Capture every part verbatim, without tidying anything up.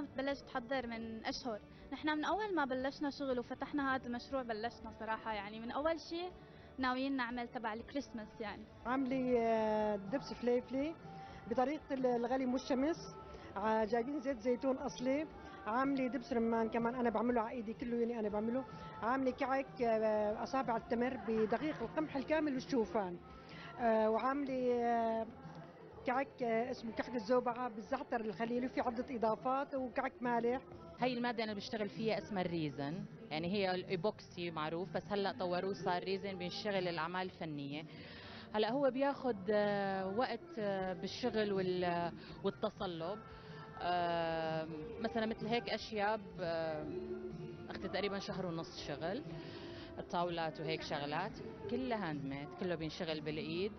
كانت بلشت تحضر من اشهر. نحن من اول ما بلشنا شغل وفتحنا هذا المشروع بلشنا صراحه، يعني من اول شيء ناويين نعمل تبع الكريسماس. يعني عاملة آه، دبس فليفلي بطريقة الغلي والشمس، ع- جايبين زيت زيتون أصلي. عاملة دبس رمان كمان أنا بعمله على إيدي كله، يعني أنا بعمله. عاملة كعك آه، أصابع التمر بدقيق القمح الكامل والشوفان. آه، وعاملة آه، كعك آه، اسمه كعك الزوبعة بالزعتر الخليلي، وفي عدة إضافات، وكعك مالح. هي المادة أنا بشتغل فيها اسمها الريزن، يعني هي الإيبوكسي معروف، بس هلأ طوروه صار ريزن بيشتغل الأعمال الفنية. هلأ هو بياخد آه، وقت آه، بالشغل وال- والتصلب. آه، مثلا مثل هيك أشياء آه، أخذت تقريبا شهر ونص شغل. الطاولات وهيك شغلات كلها هاند ميد، كله بينشغل بالإيد.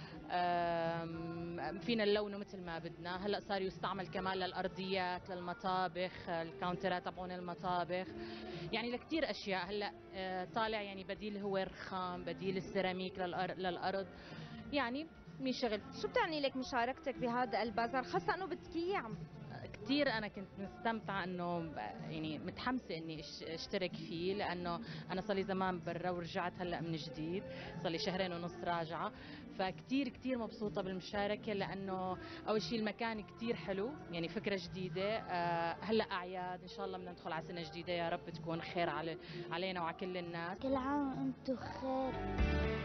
آم، فينا نلونه مثل ما بدنا. هلا صار يستعمل كمان للارضيات، للمطابخ، الكاونترات تبعون المطابخ، يعني لكتير اشياء. هلا آه، طالع يعني بديل هو الرخام، بديل السيراميك للأر- للارض، يعني بنشتغل. شو بتعني لك مشاركتك بهذا البازار، خاصة انه بتكية عم؟ كثير انا كنت مستمتعه، انه يعني متحمسه اني أش- اشترك فيه، لانه انا صار لي زمان برا ورجعت هلا من جديد، صار لي شهرين ونص راجعه. فكتير كتير مبسوطه بالمشاركه، لانه اول شيء المكان كتير حلو، يعني فكره جديده. آه، هلا اعياد ان شاء الله بدنا ندخل على سنه جديده، يا رب تكون خير على علينا وعلى كل الناس. كل عام وانتم خير.